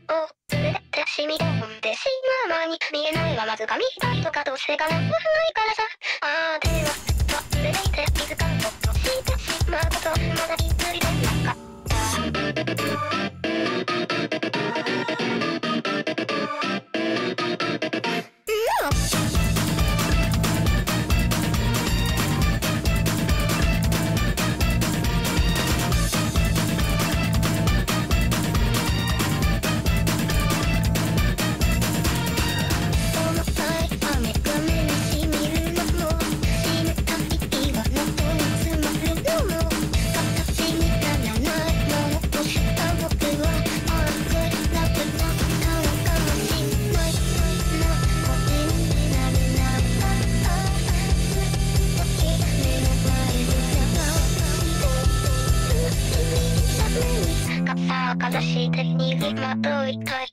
を連れて染み込んでしまう間に見えないはまず紙一重とかどうせがなくないからさ。あーでは忘れていて気づかんとしてしまうことまだ気づいてなかった。かざして逃げまといたい。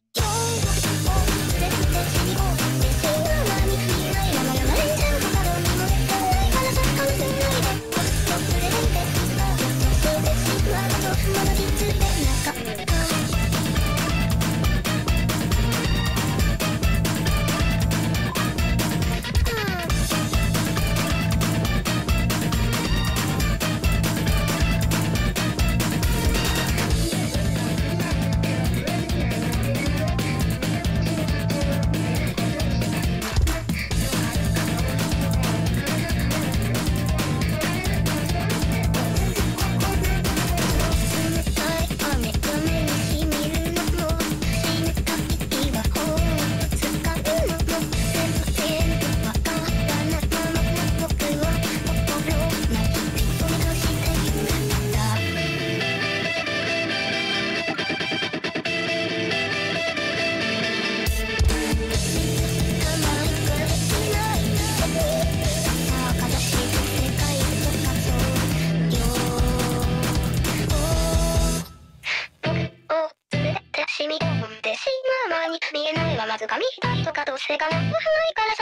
染み込んでしまう間に見えないはまず紙一重とかどうせがなくないから